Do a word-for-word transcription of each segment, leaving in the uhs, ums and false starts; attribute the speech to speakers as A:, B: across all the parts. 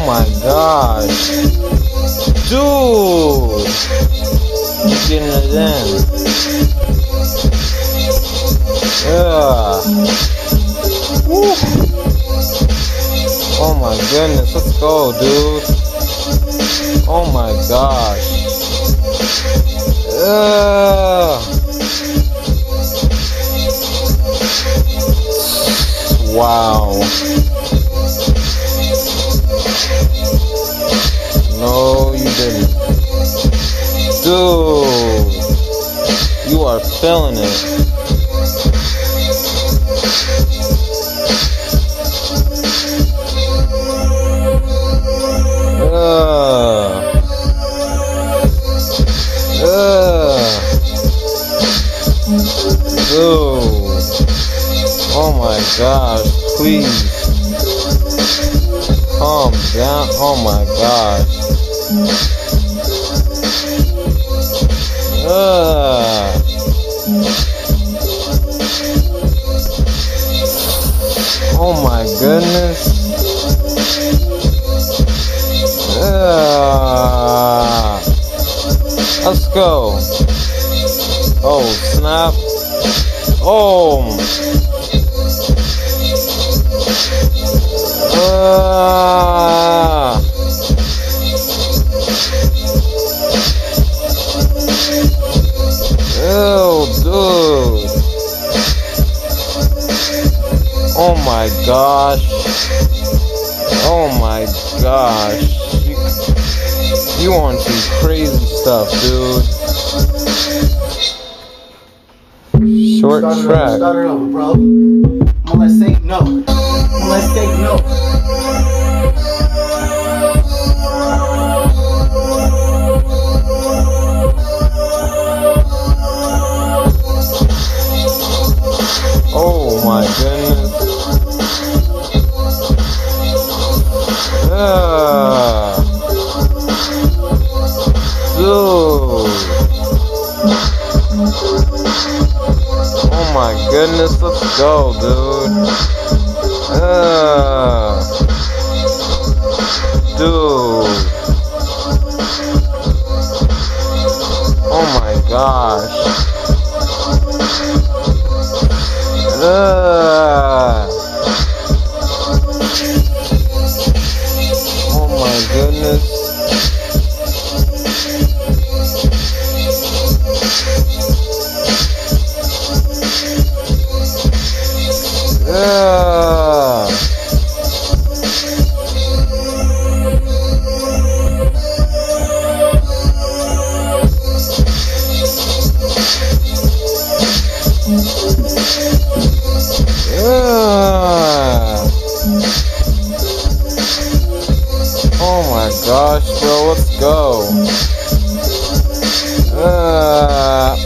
A: my gosh. Dude! He's getting it in. Yeah. Woo. Oh my goodness, let's go, dude. Oh my gosh. Yeah. Wow. No, you didn't. Dude, you are feeling it. Uh, uh, dude. Oh my gosh, please. Calm down. Oh my gosh. Uh. Oh my goodness. Uh. Let's go. Oh snap. Oh. Uh. Ew, dude. Oh my gosh. Oh my gosh. You, you on some crazy stuff, dude. Short
B: start
A: track.
B: It, start it over, bro. Let's say no. Let's say no.
A: Oh my goodness. Yeah. Dude. Oh my goodness, let's go, dude. Yeah. Dude. Oh my gosh. Uh, oh my goodness. Yeah. Yeah. Oh my gosh, bro, let's go. Uh.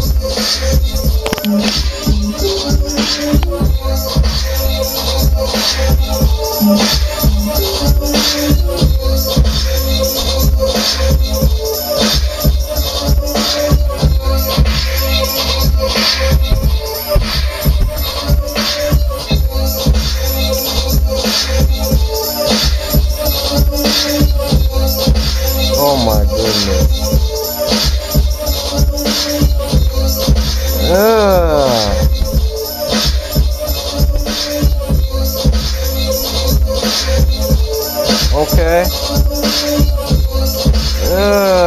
A: Oh my goodness. Yeah. Okay. Yeah.